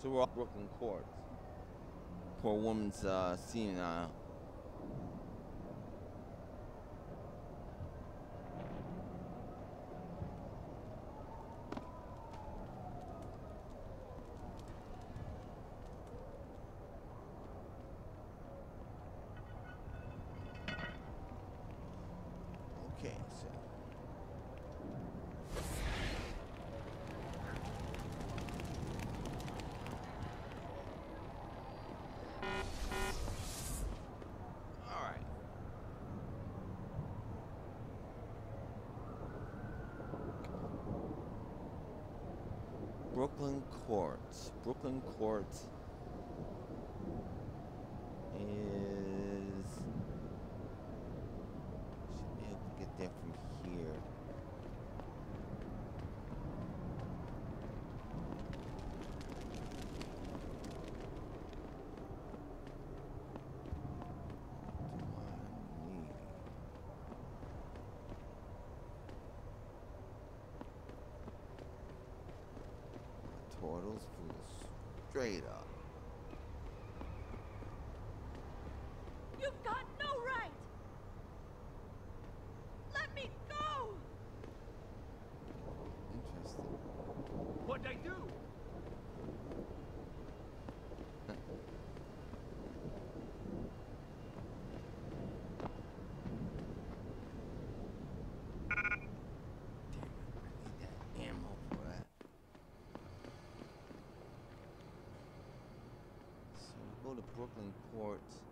So we're off Brooklyn Court. Poor woman's senile. Okay, so. All right. Brooklyn Courts. Brooklyn Courts is should be able to get there from here. Do I need turtles flew straight up. You've got no right! Let me go! Interesting. What'd I do? Damn it, I need that ammo for that. So we go to Brooklyn Courts.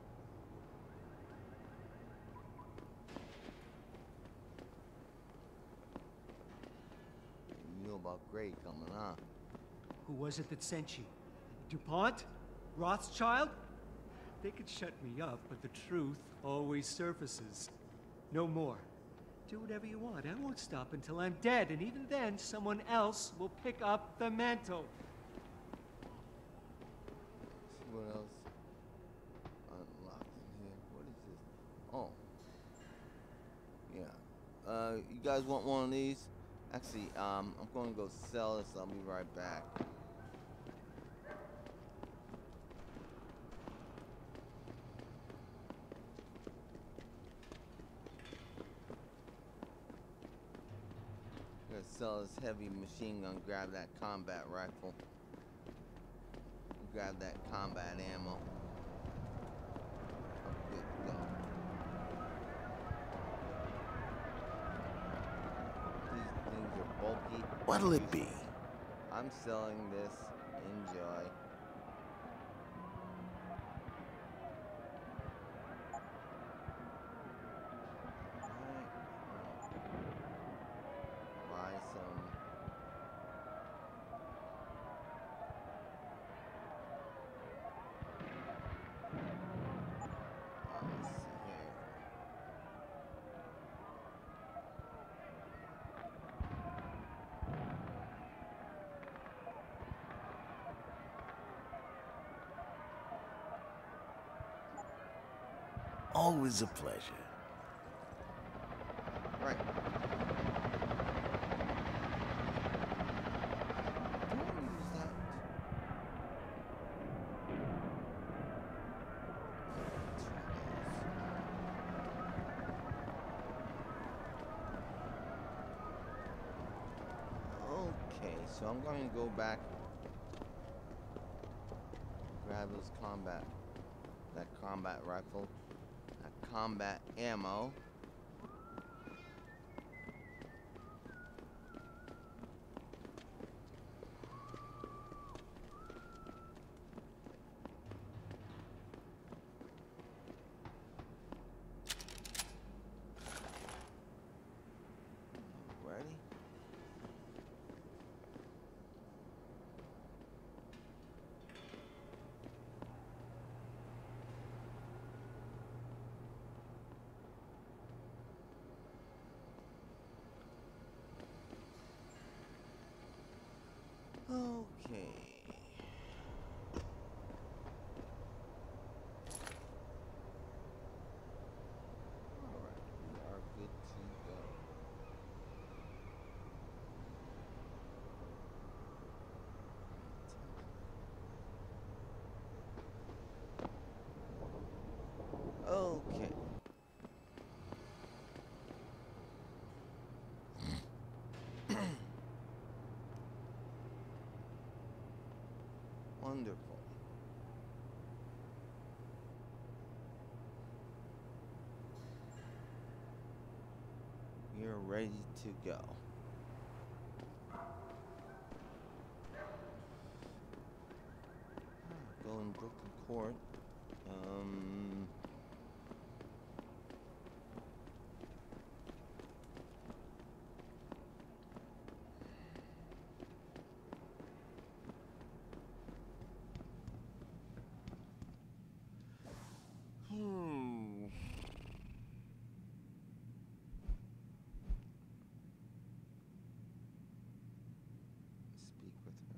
You know about Gray coming, huh? Who was it that sent you? DuPont? Rothschild? They could shut me up, but the truth always surfaces. No more. Do whatever you want. I won't stop until I'm dead, and even then, someone else will pick up the mantle. See what else unlocked in here. What is this? Oh. Yeah. You guys want one of these? Actually, I'm going to go sell this. I'll be right back. I'm gonna sell this heavy machine gun, grab that combat rifle, grab that combat ammo. I'm good to go. These things are bulky. What'll it be? I'm selling this. Enjoy. Buy some. Let's see here. Always a pleasure. Right. Don't use that. Okay, so I'm going to go back, grab this that combat rifle, that combat ammo. Ready? Okay. Alright, we are good to go. Wonderful. You're ready to go. Golden Brooklyn Court. Speak with her.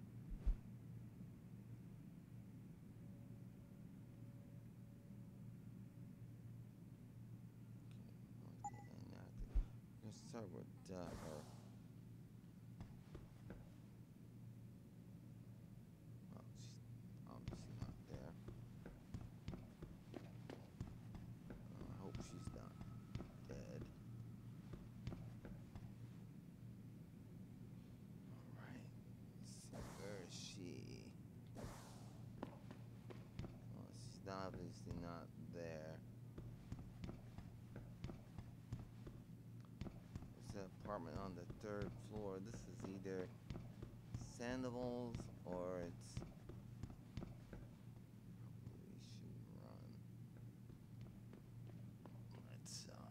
Let's start with her. Well, she's obviously not there. I hope she's not dead. Alright. Let's see. Where is she? Well, she's obviously not there. It's an apartment on the 3rd floor. This is either Sandoval's or it's. Probably we should run. Let's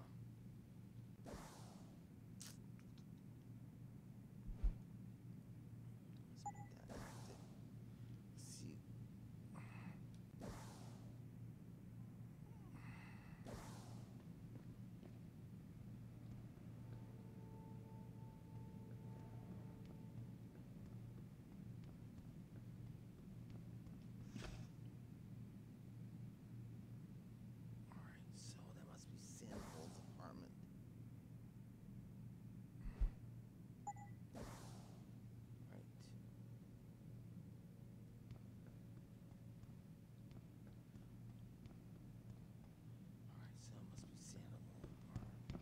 make that active. Let's see. Alright, so that must be Sandoval's apartment. Right. Alright, so it must be Sandoval's apartment.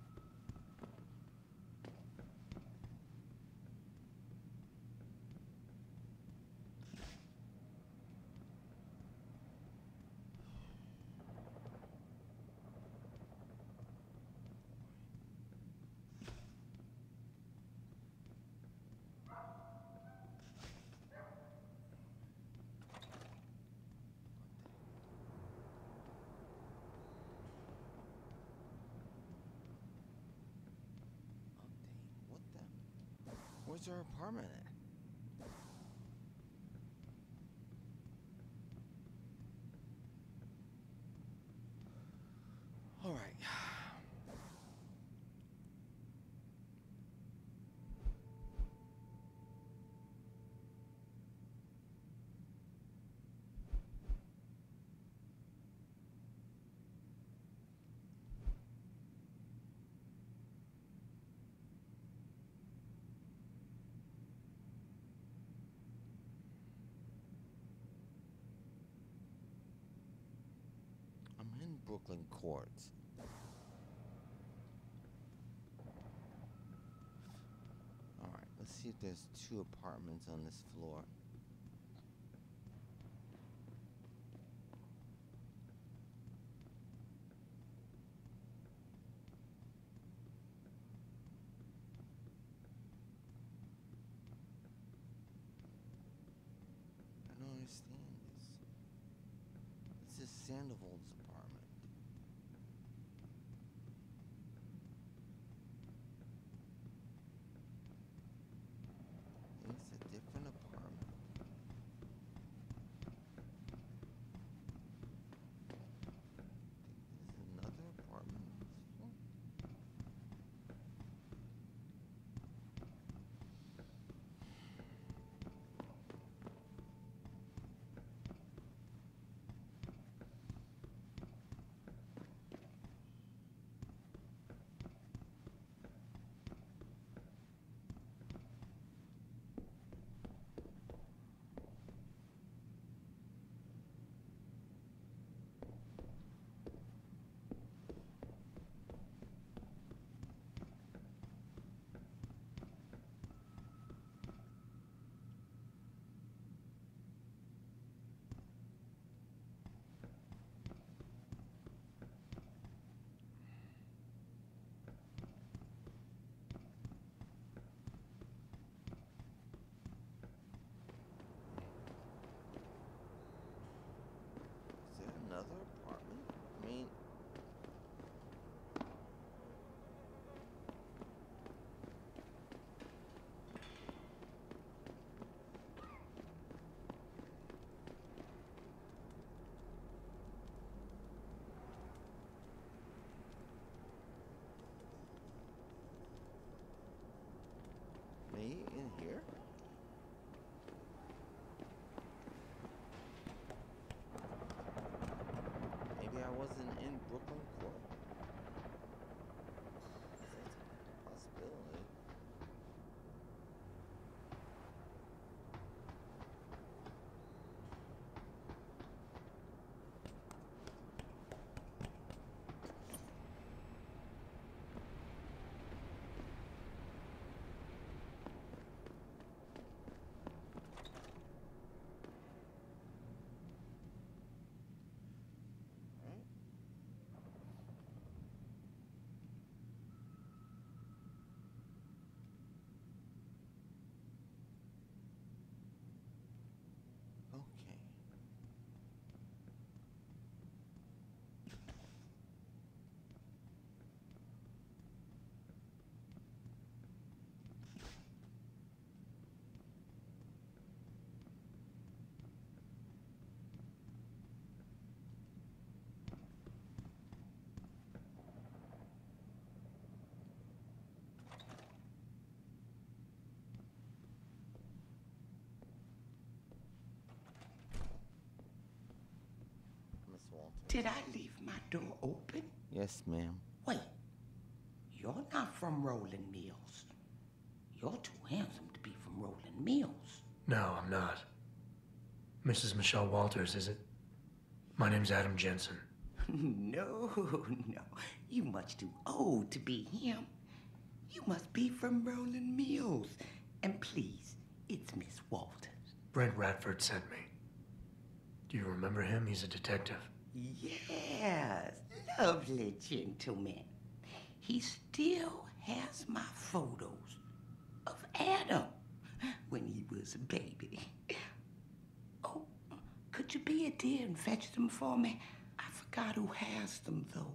Update. What the? Where's her apartment at? Alright. I'm in Brooklyn Courts. Alright, let's see if there's 2 apartments on this floor. I don't understand this. This is Sandoval's apartment. I think it's a different apartment. This is another apartment. Brooklyn Court. That's a possibility. Okay. Miss Walters. Did I leave my door open? Yes, ma'am. Wait, you're not from Rolling Mills. You're too handsome to be from Rolling Mills. No, I'm not. Mrs. Michelle Walters, is it? My name's Adam Jensen. No, no. You much too old to be him. You must be from Rolling Mills. And please, it's Miss Walters. Brent Radford sent me. Do you remember him? He's a detective. Yes, lovely gentleman. He still has my photos of Adam when he was a baby. Oh, could you be a dear and fetch them for me? I forgot who has them, though.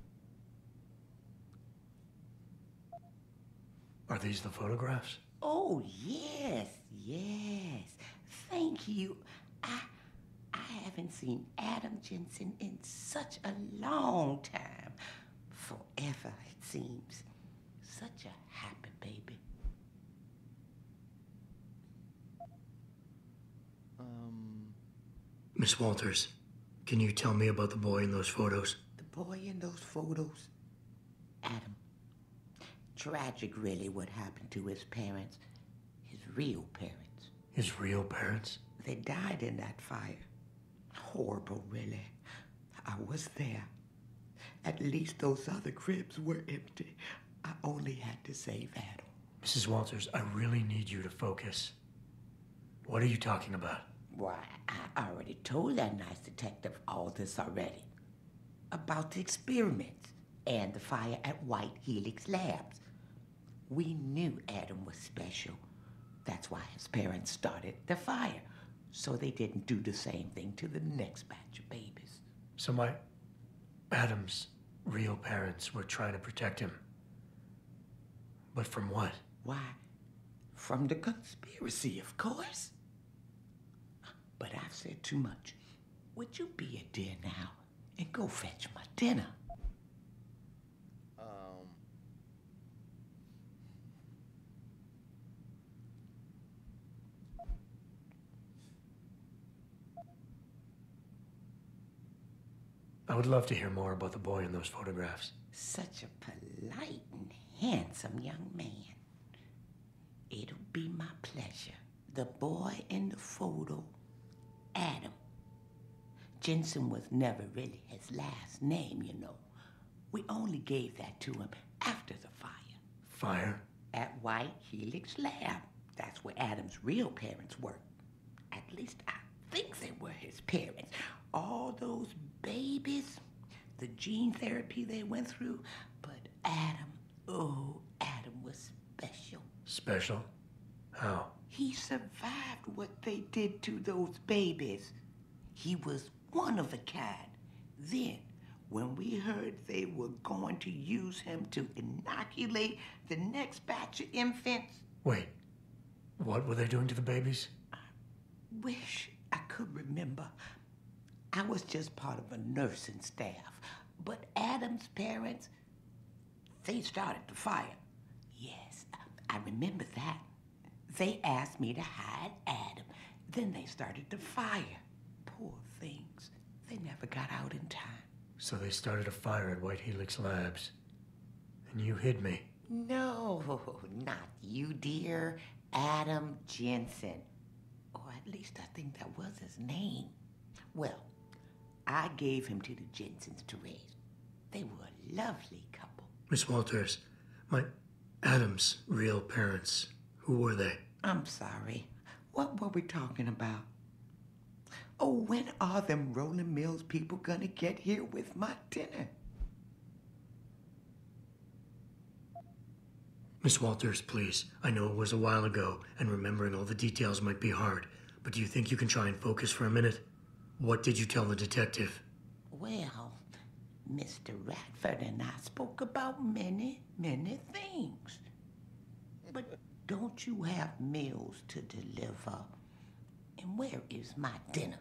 Are these the photographs? Oh, yes, yes. Thank you. I haven't seen Adam Jensen in such a long time. Forever, it seems. Such a happy baby. Miss Walters, can you tell me about the boy in those photos? The boy in those photos, Adam. Tragic, really, what happened to his parents. His real parents. His real parents? They died in that fire. Horrible, really. I was there. At least those other cribs were empty. I only had to save Adam. Mrs. Walters, I really need you to focus. What are you talking about? Why, I already told that nice detective all this already. About the experiments and the fire at White Helix Labs. We knew Adam was special. That's why his parents started the fire, so they didn't do the same thing to the next batch of babies. So Adam's real parents were trying to protect him. But from what? Why, from the conspiracy, of course. But I've said too much. Would you be a dear now and go fetch my dinner? I would love to hear more about the boy in those photographs. Such a polite and handsome young man. It'll be my pleasure. The boy in the photo, Adam. Jensen was never really his last name, you know. We only gave that to him after the fire. Fire? At White Helix Lab. That's where Adam's real parents worked. At least I think they were his parents. All those babies, the gene therapy they went through. But Adam, oh, Adam was special. Special? How? He survived what they did to those babies. He was one of a kind. Then, when we heard they were going to use him to inoculate the next batch of infants... Wait, what were they doing to the babies? I wish I could remember. I was just part of a nursing staff. But Adam's parents, they started the fire. Yes, I remember that. They asked me to hide Adam. Then they started the fire. Poor things. They never got out in time. So they started a fire at White Helix Labs. And you hid me. No, not you, dear. Adam Jensen. Or at least I think that was his name. Well, I gave him to the Jensens to raise. They were a lovely couple. Miss Walters, my Adam's real parents, who were they? I'm sorry. What were we talking about? Oh, when are them Rolling Mills people gonna get here with my dinner? Miss Walters, please. I know it was a while ago, and remembering all the details might be hard, but do you think you can try and focus for a minute? What did you tell the detective? Well, Mr. Radford and I spoke about many, many things. But don't you have meals to deliver? And where is my dinner?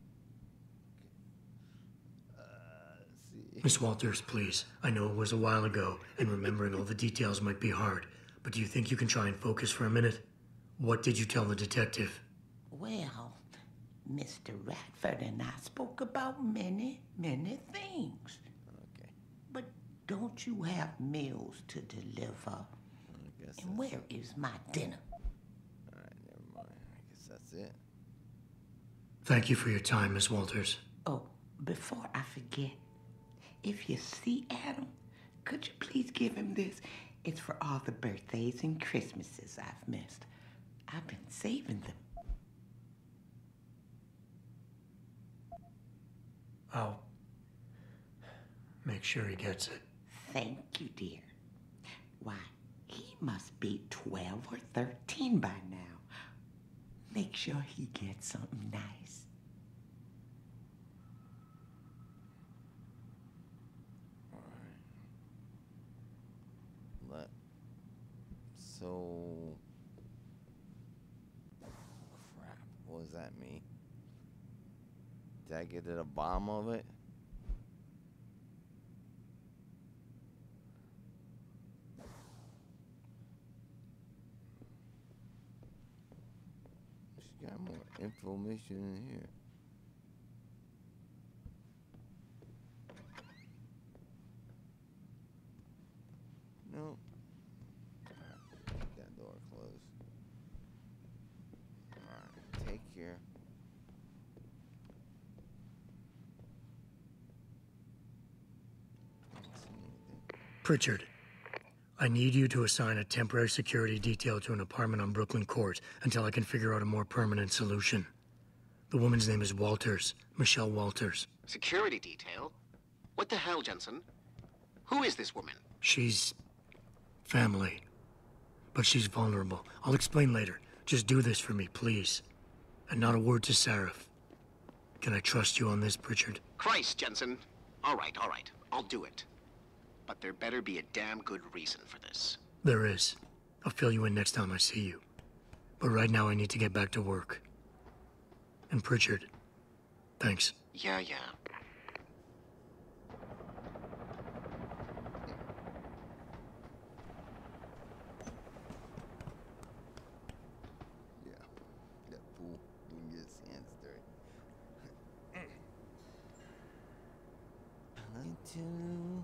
See. Miss Walters, please. I know it was a while ago, and remembering all the details might be hard, but do you think you can try and focus for a minute? What did you tell the detective? Well, Mr. Radford and I spoke about many, many things. Okay. But don't you have meals to deliver? I guess And where is my dinner? Alright, never mind. I guess that's it. Thank you for your time, Miss Walters. Oh, before I forget, if you see Adam, could you please give him this? It's for all the birthdays and Christmases I've missed. I've been saving them. I'll make sure he gets it. Thank you, dear. Why, he must be 12 or 13 by now. Make sure he gets something nice. So, crap, what does that mean? Did I get to the bottom of it? She got more information in here. No. Keep that door closed. Alright, take care. Don't see anything. Pritchard, I need you to assign a temporary security detail to an apartment on Brooklyn Court until I can figure out a more permanent solution. The woman's name is Walters, Michelle Walters. Security detail? What the hell, Jensen? Who is this woman? She's family, but she's vulnerable. I'll explain later. Just do this for me, please. And not a word to Sarif. Can I trust you on this, Pritchard? Christ, Jensen. All right. I'll do it. But there better be a damn good reason for this. There is. I'll fill you in next time I see you. But right now I need to get back to work. And Pritchard, thanks. Yeah. Yeah, that fool didn't get his hands dirty. Into.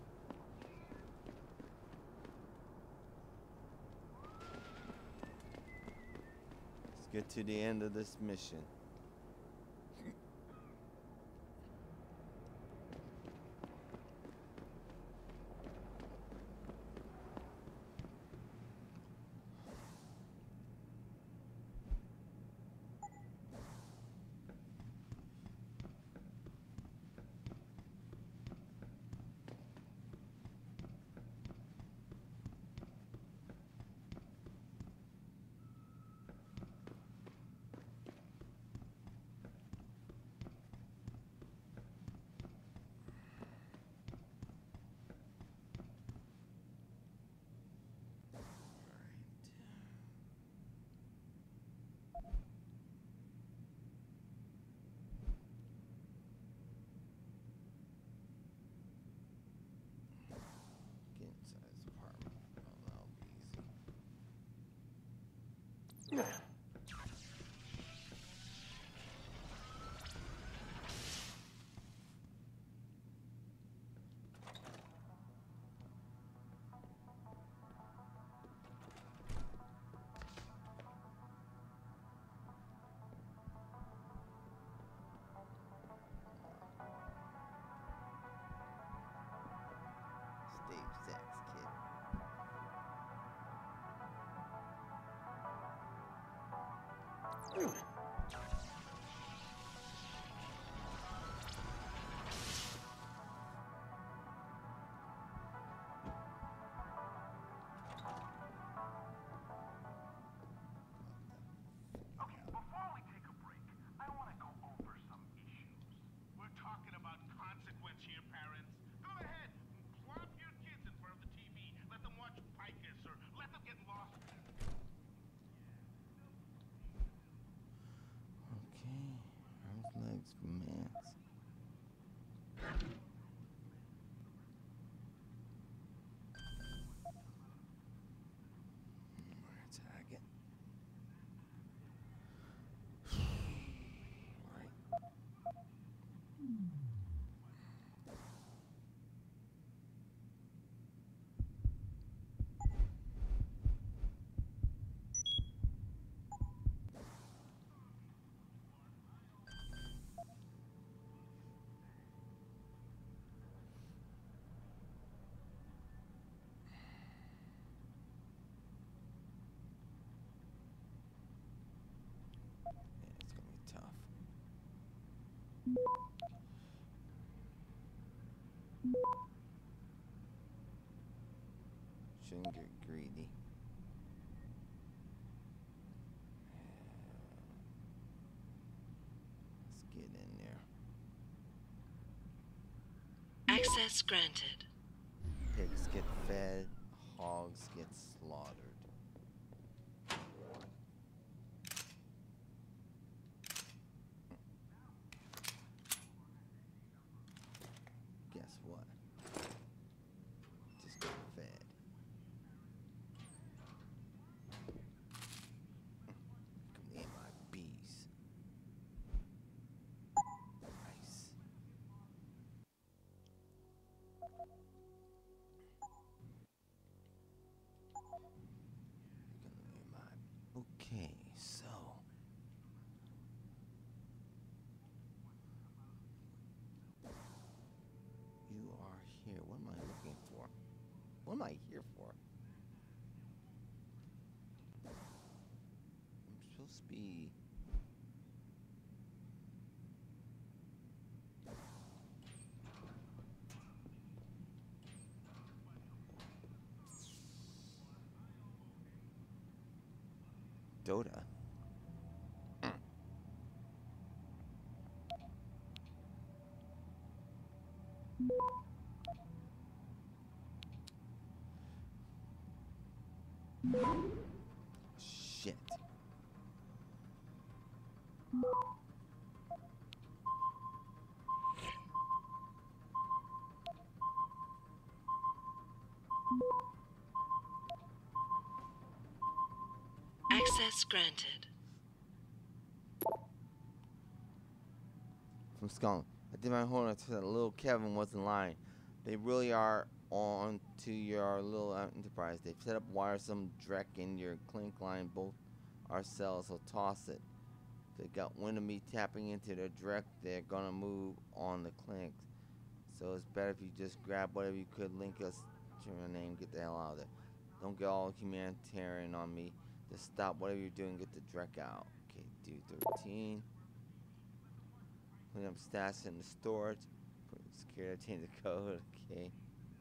Let's get to the end of this mission. watch here, parents. Go ahead, plop your kids in front of the TV. Let them watch Picus or let them get lost. Okay, arms, legs, romance. Target. Right. Yeah, it's gonna be tough. Shouldn't get greedy. Let's get in there. Access granted. Pigs get fed, hogs get slaughtered. Guess what? Just got fed. Come near my bees. Nice. Okay, so you are here. What am I looking for? What am I here for? I'm supposed to be. Dota. Shit. Access granted. From Scotland. I did my homework so that little Kevin wasn't lying. They really are on to your little enterprise. They've set up wires, some dreck in your clink line. Both our cells will toss it. They got wind of me tapping into their dreck. They're gonna move on the clinks. So it's better if you just grab whatever you could, link us to your name, get the hell out of there. Don't get all humanitarian on me. Just stop whatever you're doing, get the dreck out. Okay, do 13. Clean up stats in the storage. Security, change the code. Okay.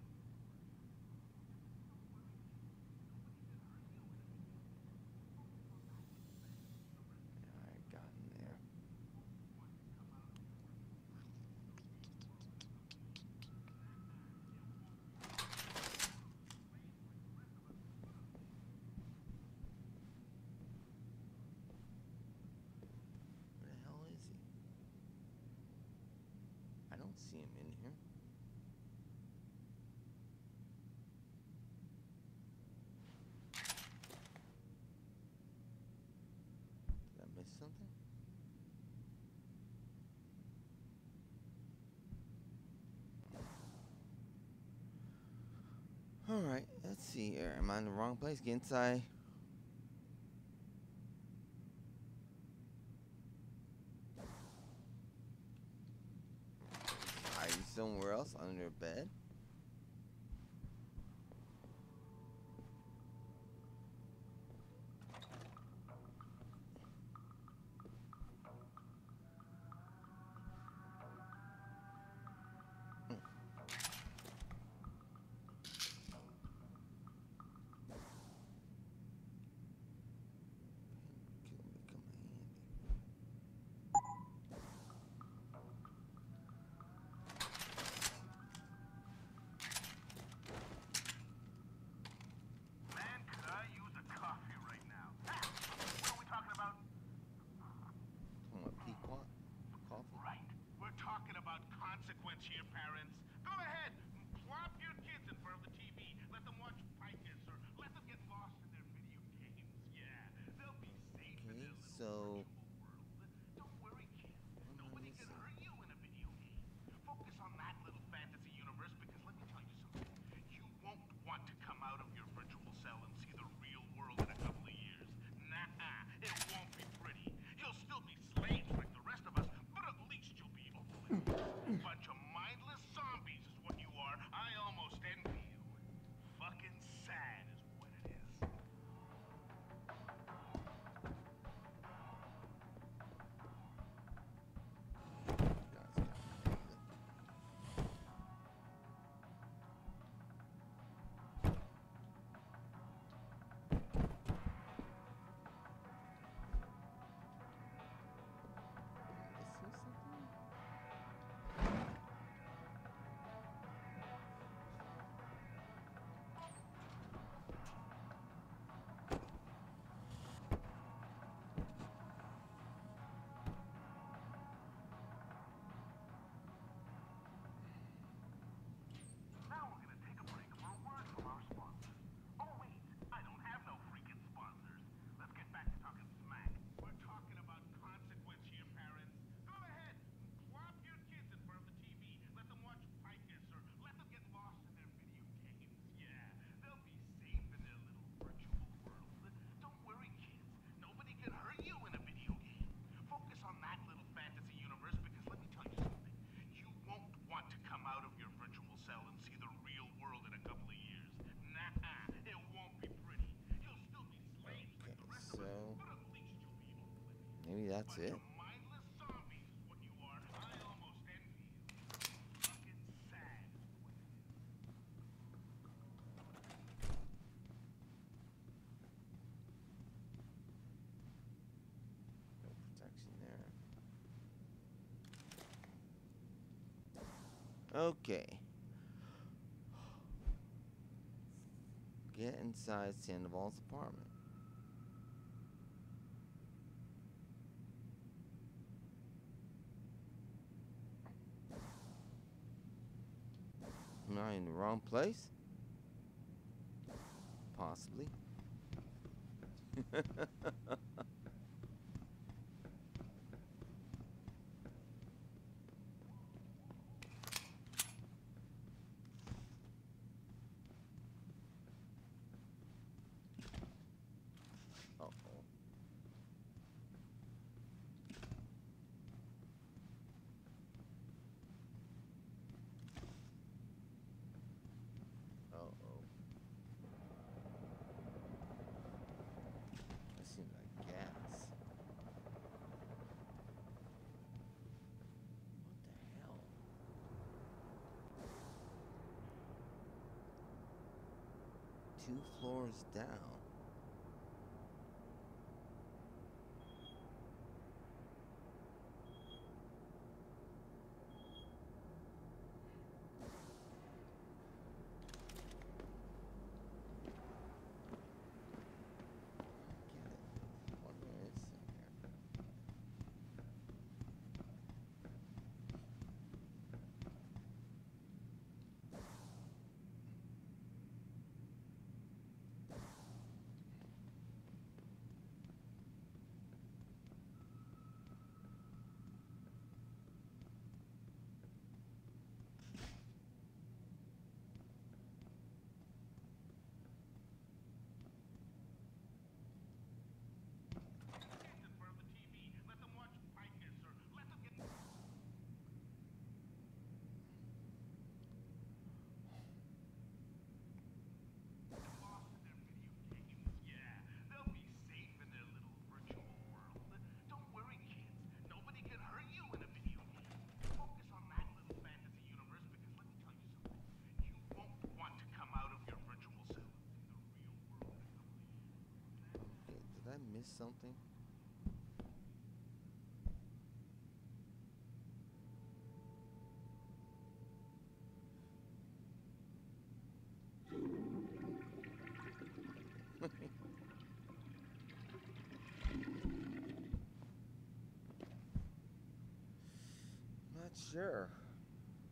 Alright, got in there. Where the hell is he? I don't see him in here. Did I miss something? Alright, let's see here. Am I in the wrong place? Get inside. Hiding somewhere else under a bed. consequence here, parents. Go ahead, plop your kids in front of the TV. Let them watch Picus or let them get lost in their video games. Yeah, they'll be safe in their little so virtual world. Don't worry, kids. Nobody can hurt you in a video game. Focus on that little fantasy universe because let me tell you something. You won't want to come out of your virtual cell and see the real world in a couple of years. Nah, it won't be pretty. You'll still be slaves like the rest of us, but at least you'll be oblivious. Bunch of mindless zombies is what you are. I almost envy you. Fucking sad is what it is. Now we're gonna take a break for a word from our sponsors. Oh wait, I don't have no freaking sponsors. Let's get back to talking smack. We're talking about consequence here, parents. Go ahead, plop your kids in front of the TV. Let them watch Picus or let them get lost in their video games. Yeah, they'll be safe in their little virtual world. Don't worry, kids. Nobody can hurt you in a video game. Focus on that little fantasy universe because let me tell you something. You won't want to come out of your virtual cell and see the real world in a couple of years. Nah, it won't be pretty. You'll still be slaves like the rest of us, but at least you'll be oblivious. maybe that's Bunch it. of mindless zombies is what you are. I almost envy you. Fucking sad is what it is. No protection there. Okay. Get inside Sandoval's apartment. Am I in the wrong place? Possibly. Uh-oh. Uh-oh. That seems like gas. What the hell? Two floors down. What is in here? Kids in front of the TV. Let them watch Picus or let them get lost in their video games. Yeah, they'll be safe in their little virtual world. Don't worry, kids. Nobody can hurt you in a video game. Focus on that little fantasy universe because let me tell you something. You won't want to come out of your virtual cell and see the real world in a couple of years. Okay, did I miss something? Not sure.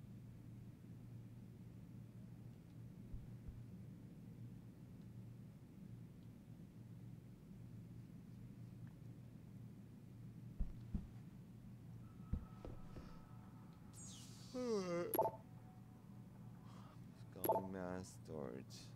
storage.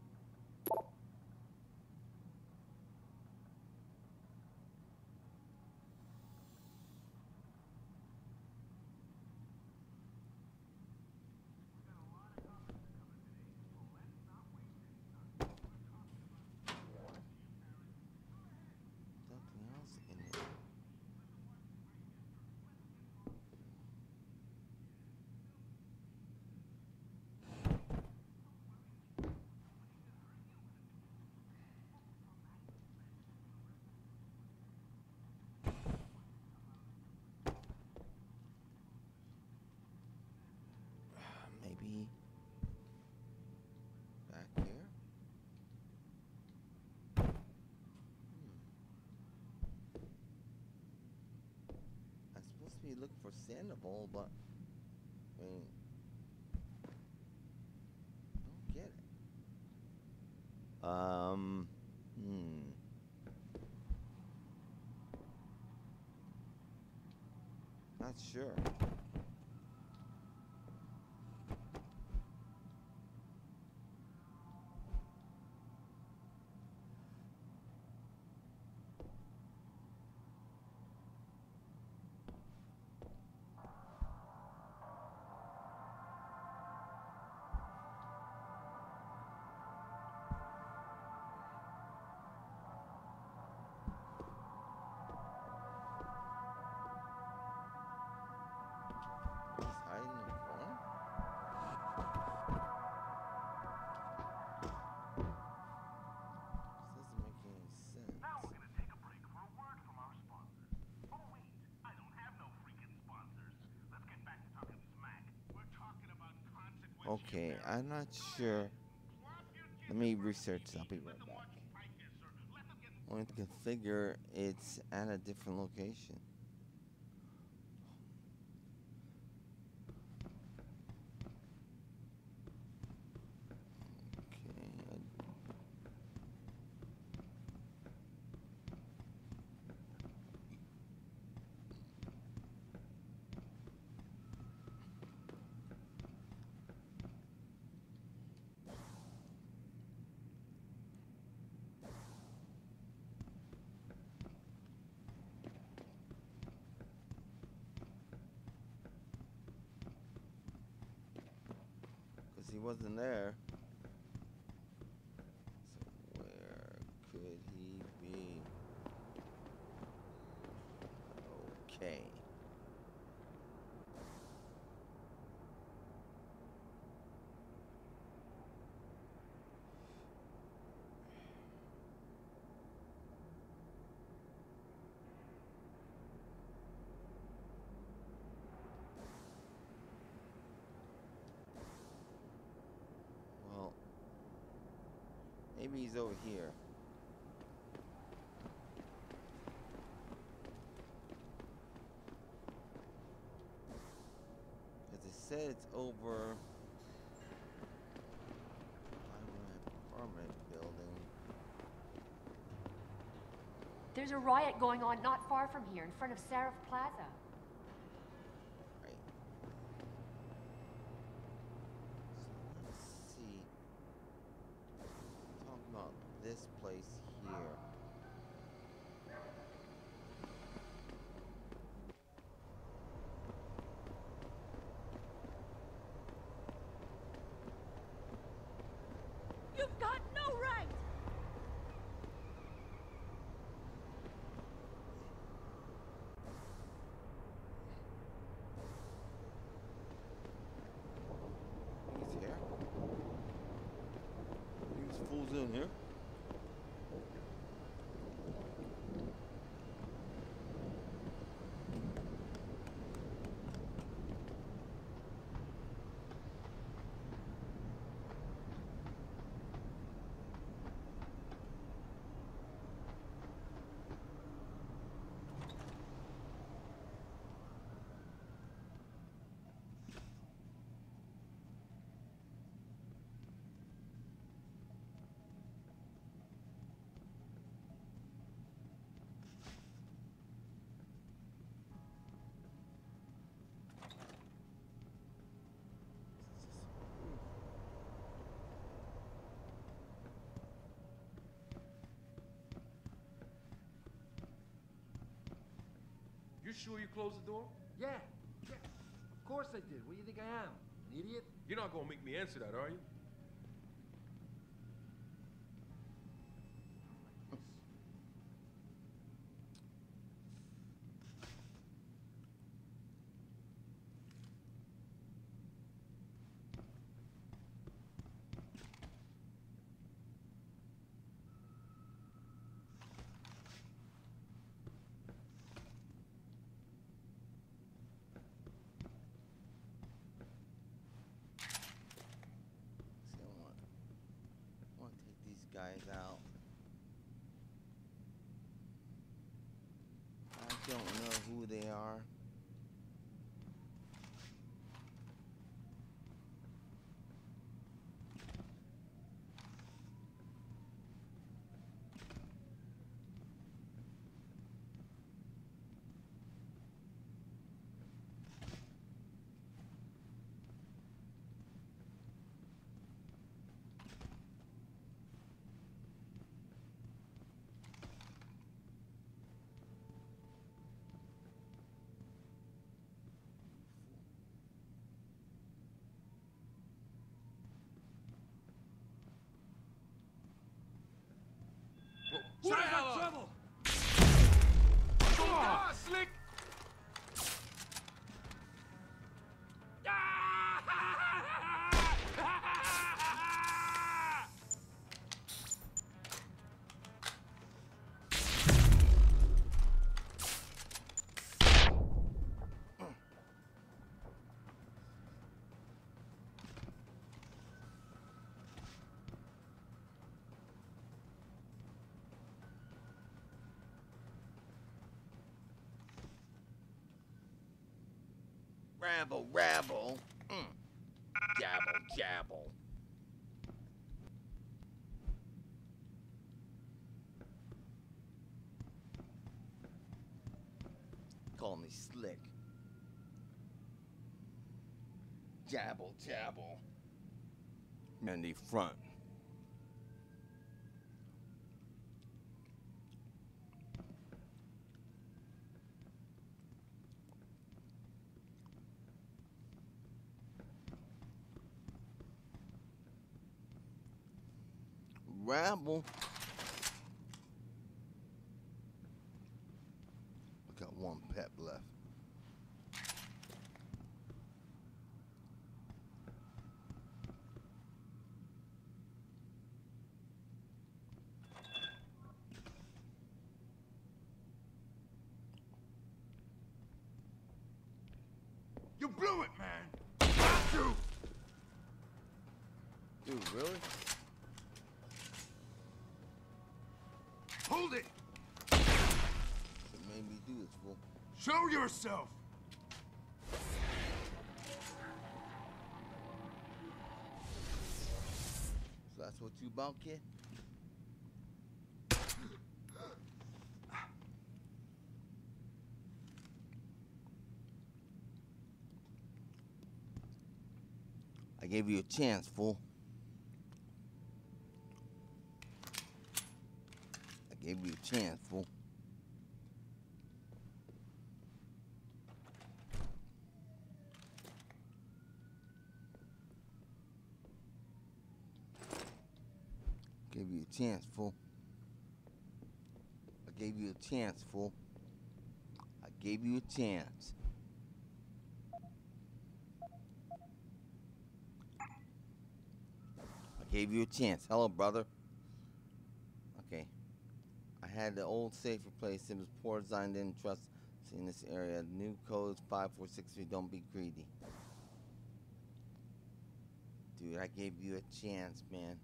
Nothing else in it. Maybe back here. I'm supposed to be looking for Sandoval, but I mean, don't get it. Not sure. He's hiding in the corner? This doesn't make any sense. Now we're gonna take a break for a word from our sponsors. Oh wait, I don't have no freaking sponsors. Let's get back to talking smack. We're talking about consequences. Okay, I'm not sure. Let me research. I'll be right back. I want to configure it's at a different location. Okay. Because he wasn't there. So where could he be? Okay. Well, maybe he's over here. Because it said it's over by my apartment building. There's a riot going on not far from here in front of Seraph Plaza. Right. So let's see. Talk about this place here. You've got no right! He's here. These fools in here. sure you closed the door? Yeah, of course I did. What do you think I am? An idiot? You're not gonna make me answer that, are you? See, I want to take these guys out. I don't know who they are. Who the hell? Trouble! Slick! Rabble, rabble. Jabble, jabble. Call me Slick. Jabble, jabble. And the front. Rabble. I got one pep left. You blew it, man. Got to. Dude, really? Hold it. It made me do this, fool. Show yourself. So that's what you about, kid? I gave you a chance, fool. I gave you a chance, fool. Gave you a chance, fool. I gave you a chance, fool. I gave you a chance. I gave you a chance. Hello, brother. Okay. I had the old safe replaced. It was poor design. Didn't trust in this area. New codes 5463. Don't be greedy. Dude, I gave you a chance, man.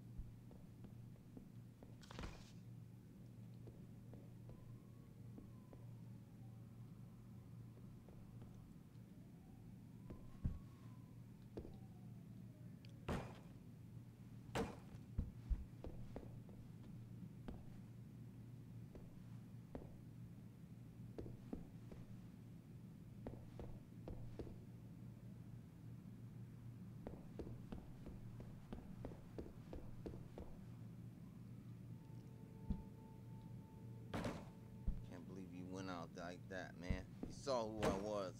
saw who I was.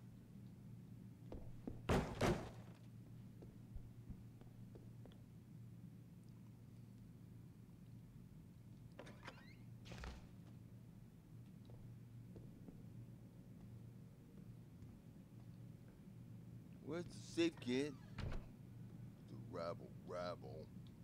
Where's the safe, kid? The rabble.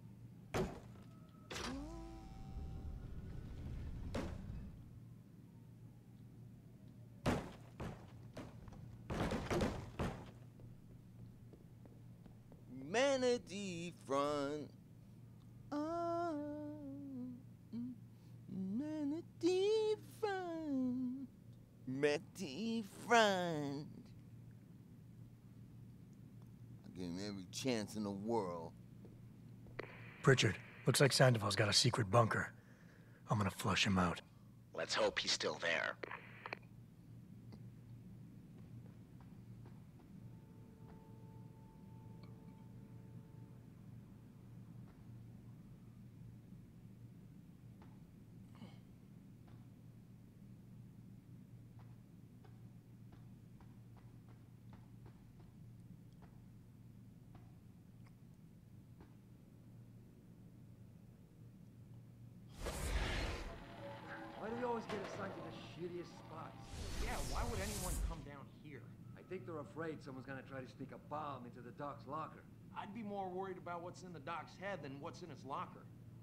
Manatee front. Manatee front. Manatee front. I gave him every chance in the world. Pritchard, looks like Sandoval's got a secret bunker. I'm gonna flush him out. Let's hope he's still there. Why do we always get assigned to the shittiest spots? Yeah, why would anyone come down here? I think they're afraid someone's gonna try to sneak a bomb into the Doc's locker. I'd be more worried about what's in the Doc's head than what's in his locker.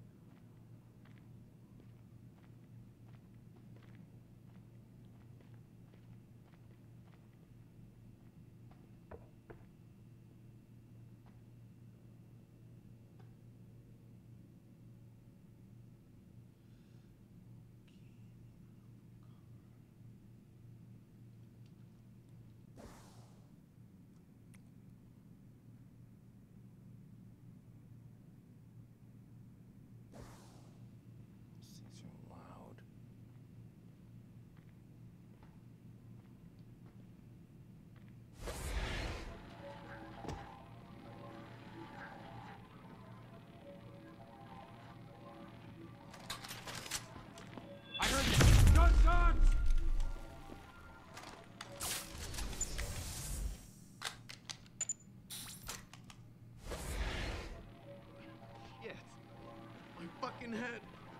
These are loud. I heard you! Gunshots! Shit. My fucking head.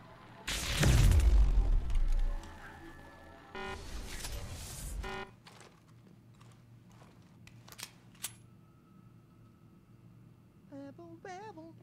Babble.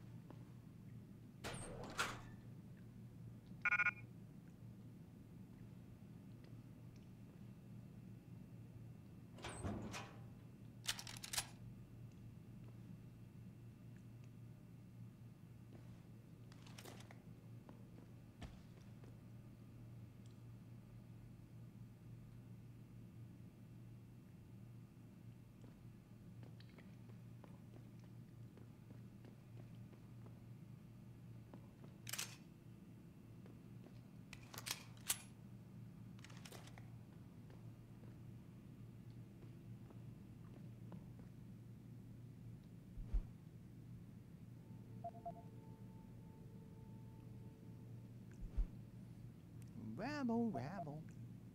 Rabble.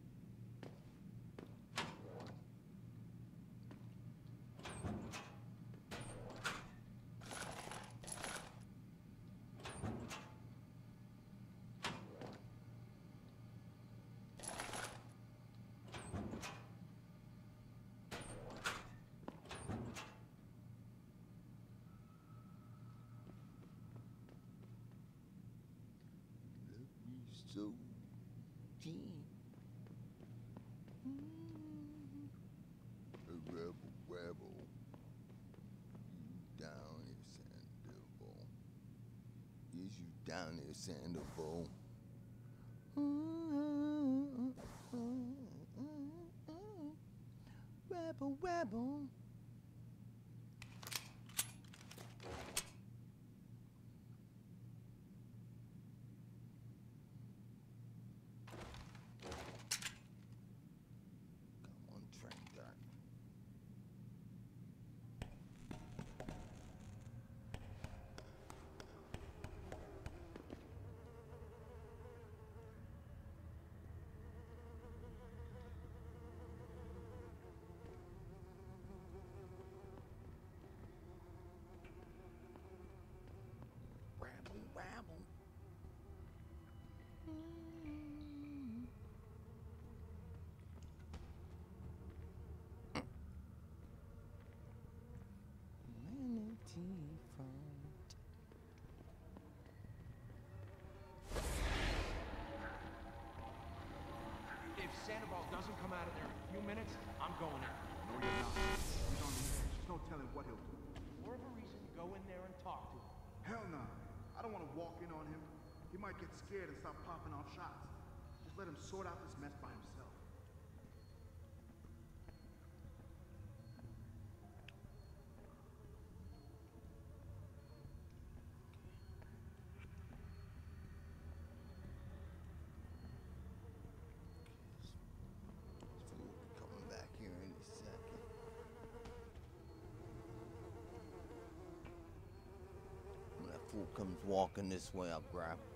So deep. A rebel. You down here, Sandoval. Is you down here, Sandoval? Rebel. doesn't come out of there in a few minutes, I'm going in. No, you're not. He's on the edge. There's no telling what he'll do. More of a reason to go in there and talk to him. Hell no. I don't want to walk in on him. He might get scared and start popping off shots. Just let him sort out this mess by himself. Coming back here in a second. When that fool comes walking this way, I'll grab him.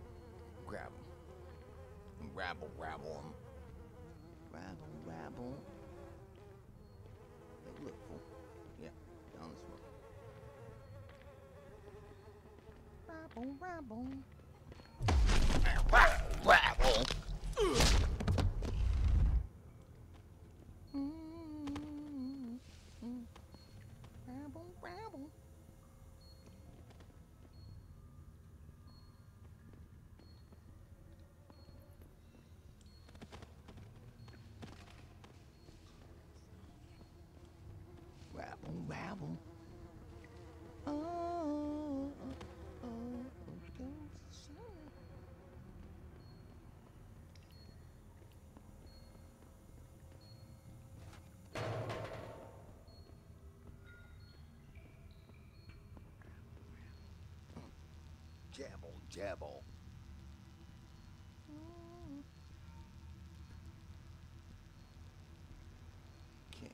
And rabble him. Rabble. Hey, look, fool. Yeah, down this way. Rabble. Rabble. Rabble. Rabble. Oh, Jabble. Okay.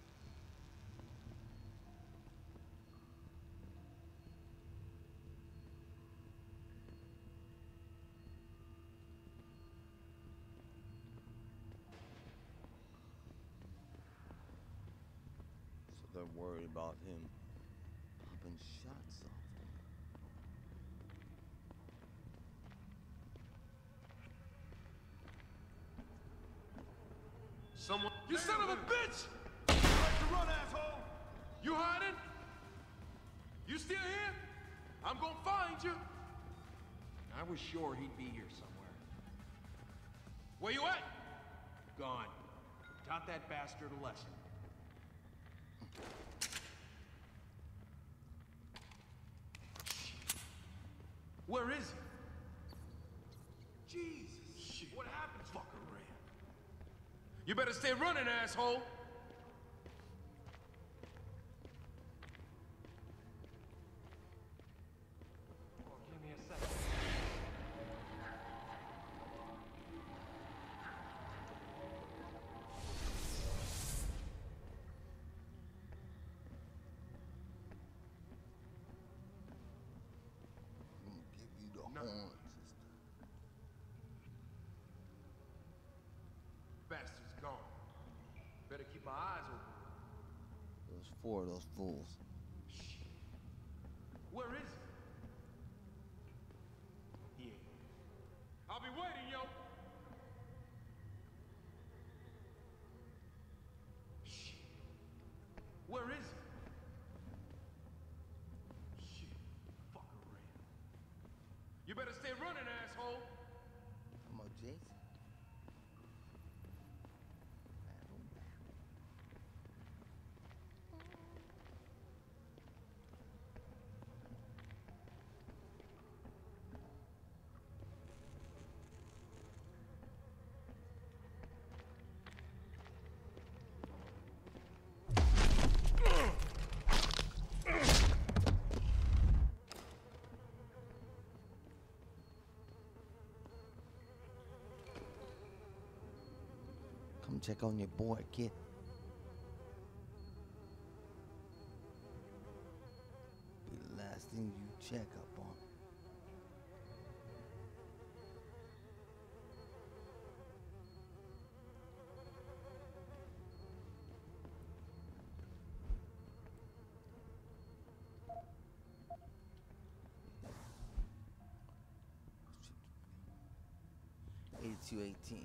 So they're worried about him popping shots off. Someone. You son of a bitch! You like to run, asshole! You hiding? You still here? I'm gonna find you. I was sure he'd be here somewhere. Where you at? Gone. Taught that bastard a lesson. Where is he? Jesus. Shit. What happened? Fucker ran. You better stay running, asshole. Oh, give me a second. I'm gonna give you the horn, sister. Bastard's gone. Better keep our eyes open. There's four of those fools. Where is he? Yeah. I'll be waiting, yo. Shit. Where is he? Shit. Fucker ran. You better stay running, asshole. Come on, Jason. Come check on your boy, kid. Be the last thing you check up on. $82.18.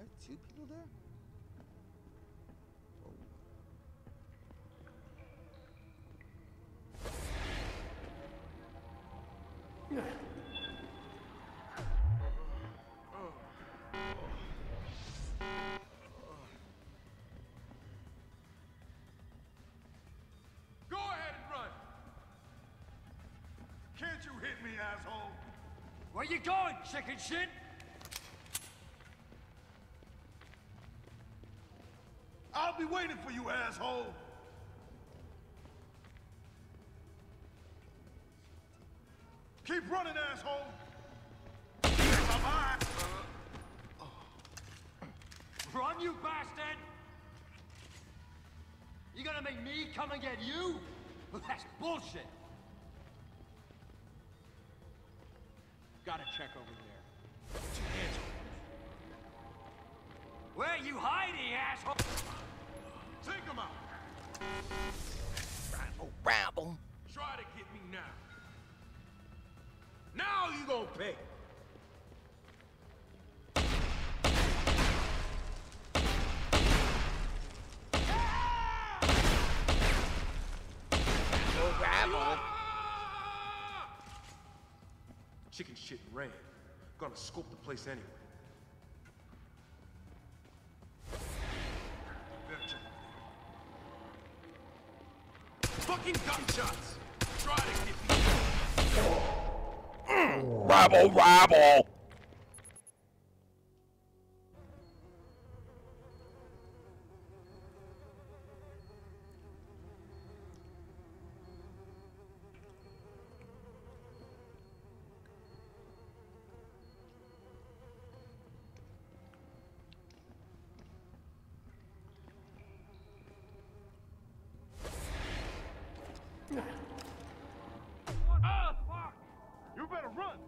There's two people there? Oh. Go ahead and run. Can't you hit me, asshole? Where you going, chicken shit? I'll be waiting for you, asshole. Keep running, asshole. Bye-bye. Run, you bastard! You gonna make me come and get you? That's bullshit. Gotta check over there. Put your hands on. Where you hiding, asshole? Take him out. Rabble. Try to get me now. Now you gonna pay. Rabble. Chicken shit ran. Gonna scope the place anyway. Better check over there. Fucking gunshots! Try to get me. Rabble, rabble. Ah, fuck! You better run.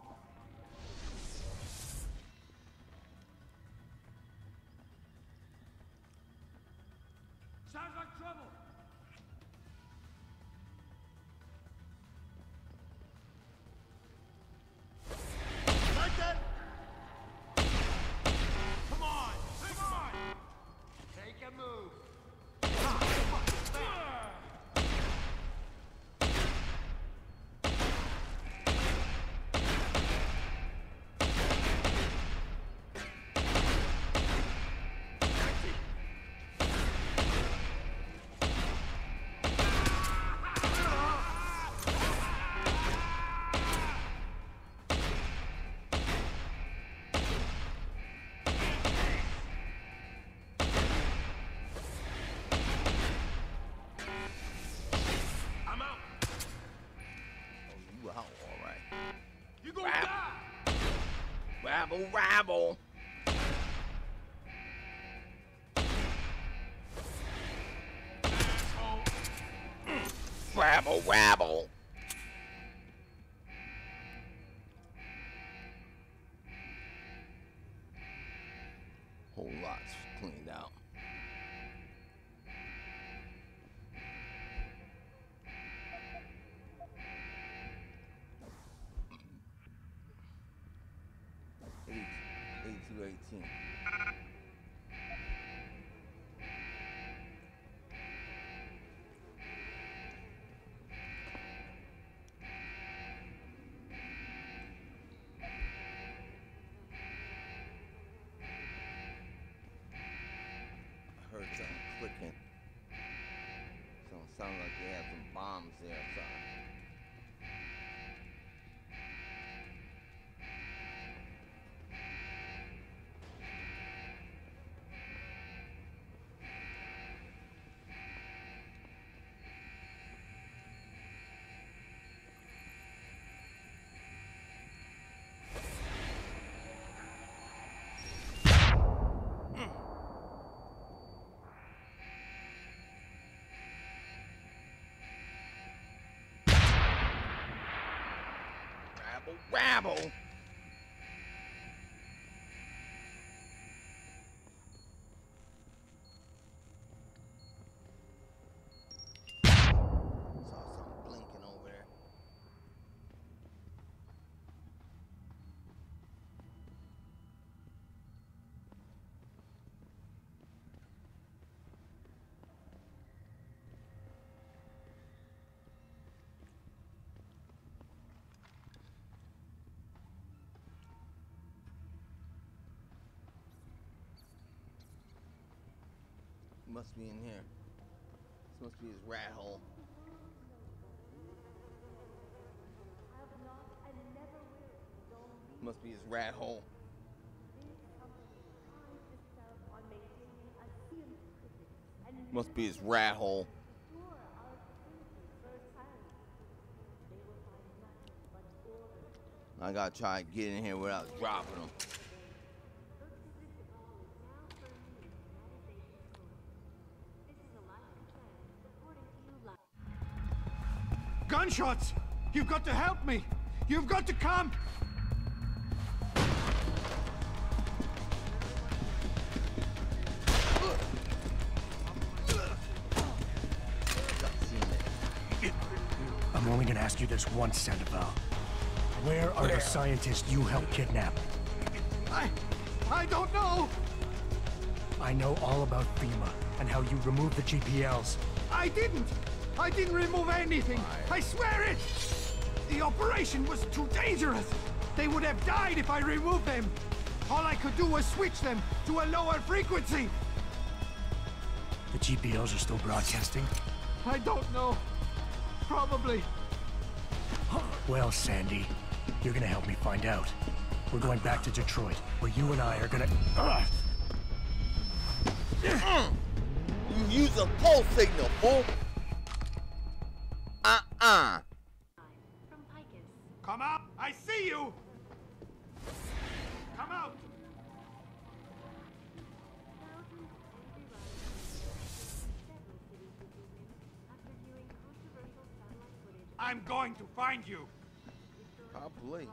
Sounds like trouble. Like that? Come on! Come on! Take a move. I'm out. You out, all right. You gonna die. Rabble, rabble. Asshole. Rabble, rabble. Whole lot's cleaned out. Eight, 8218. I heard something clicking. Something sounded like they had some bombs there or something. Rabble, rabble. Saw something blinking over there. must be in here. This must be his rat hole. Must be his rat hole. Must be his rat hole. I gotta try to get in here without dropping him. Gunshots! You've got to help me! You've got to come! I'm only gonna ask you this once, Sandoval. Where are the scientists you helped kidnap? I don't know! I know all about FEMA and how you removed the GPLs. I didn't remove anything! I swear it! The operation was too dangerous! They would have died if I removed them! All I could do was switch them to a lower frequency! The GPLs are still broadcasting? I don't know. Probably. Well, Sandy, you're gonna help me find out. We're going back to Detroit, where you and I are gonna... You use a pulse signal, fool! From Picus. Come out! I see you! Come out! I'm going to find you! Probably.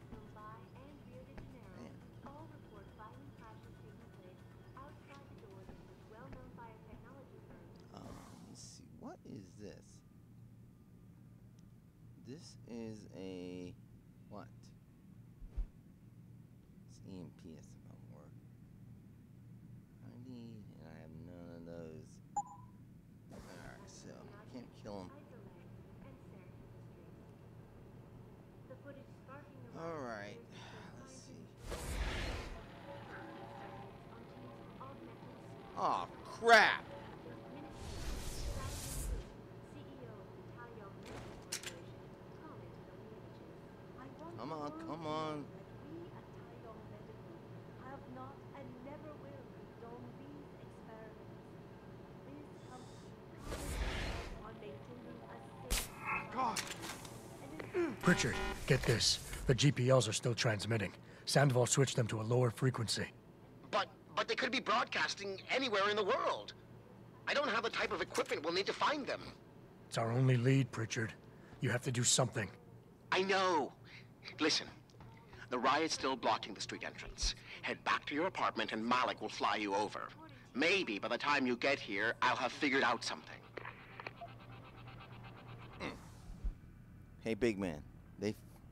Let's see. What is this? This is a... what? It's EMP. It's about work. I have none of those. Alright, so can't kill him. Alright, let's see. Oh, crap! Come on, come on. Have not and never will condone these experiments. This company on maintaining a safe... God! Pritchard, get this. The GPLs are still transmitting. Sandoval switched them to a lower frequency. But they could be broadcasting anywhere in the world. I don't have the type of equipment we'll need to find them. It's our only lead, Pritchard. You have to do something. I know. Listen, the riot's still blocking the street entrance. Head back to your apartment and Malik will fly you over. Maybe by the time you get here, I'll have figured out something. Hey, big man. Okay.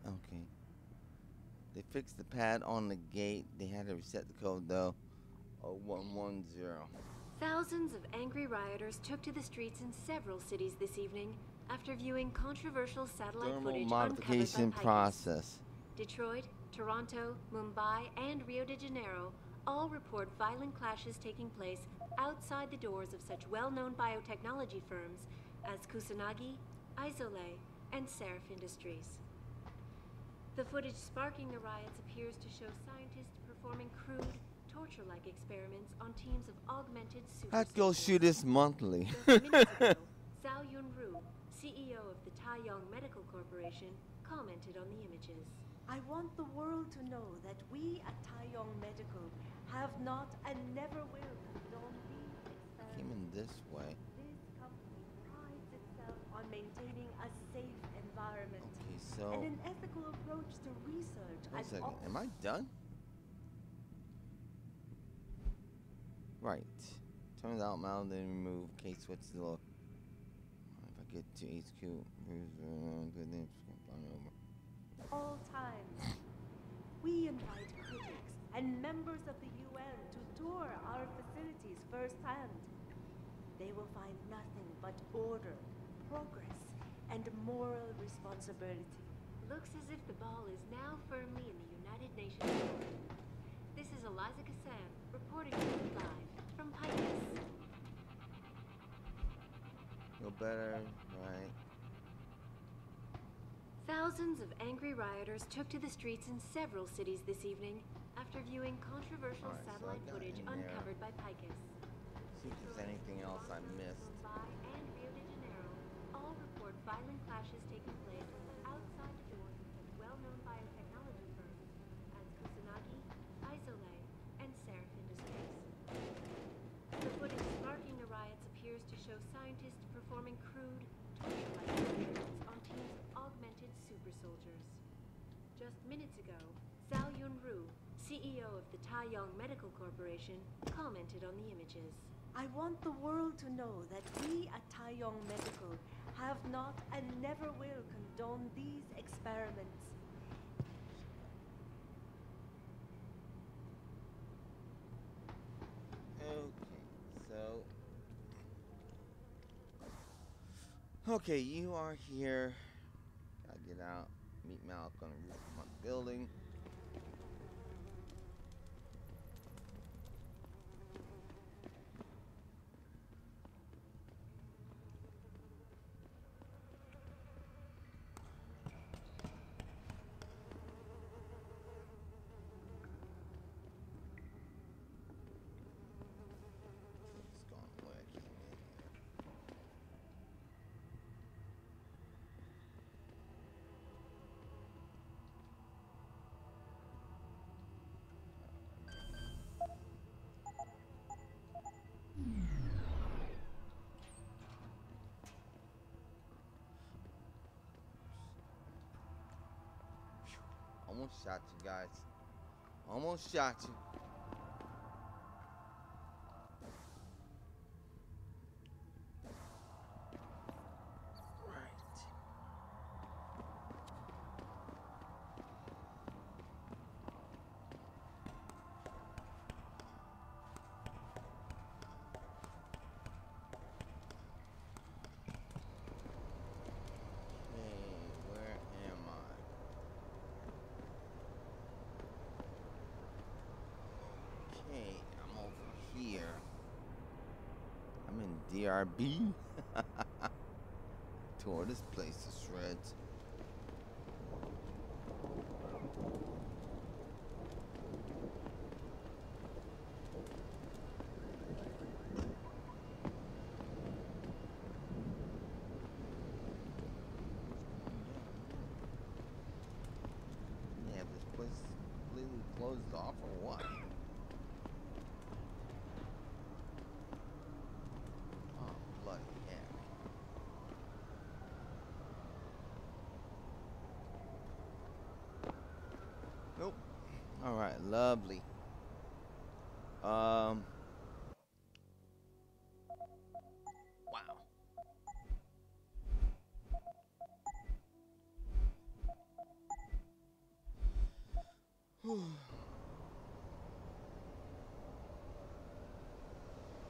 They fixed the pad on the gate. They had to reset the code, though. 0110. Thousands of angry rioters took to the streets in several cities this evening after viewing controversial satellite Thermal footage modification uncovered by Picus. process. Detroit, Toronto, Mumbai, and Rio de Janeiro all report violent clashes taking place outside the doors of such well-known biotechnology firms as Kusanagi, Isole, and Seraph Industries. The footage sparking the riots appears to show scientists performing crude, torture-like experiments on teams of augmented super I'd go shoot this monthly. Just minutes ago, Zhao Yunru, CEO of the Taiyong Medical Corporation, commented on the images. I want the world to know that we at Taiyong Medical have not and never will condone these experiments. Came in this way. This company prides itself on maintaining a safe environment Okay, so... and an ethical approach to research. One second. Am I done? Right. Turns out Mal didn't remove K-switch still. If I get to HQ, good names over. All times, we invite critics and members of the UN to tour our facilities firsthand. They will find nothing but order, progress, and moral responsibility. Looks as if the ball is now firmly in the United Nations. This is Eliza Kassan reporting to you live from Picus. better, right? Thousands of angry rioters took to the streets in several cities this evening after viewing controversial Alright, so I satellite got footage in there. uncovered by Picus. See if there's anything else I missed. Mumbai and Rio de Janeiro all report violent clashes taking place outside the doors of such well-known biotechnology firms as Kusanagi, Isolay, and Seraph Industries. The footage sparking the riots appears to show scientists performing crude, torture-like experiments on teams of augmented super soldiers. Just minutes ago, Zhao Yunru, CEO of the Taiyong Medical Corporation, commented on the images. I want the world to know that we at Taiyong Medical have not and never will condone these experiments. Okay, you are here. Gotta get out. Meet Malik on the roof of my building. It's gone the way I came in here. Almost shot you guys. Almost shot you. DRB. Tore this place to shreds. Yeah, this place is completely closed off or what? Nope. All right, lovely.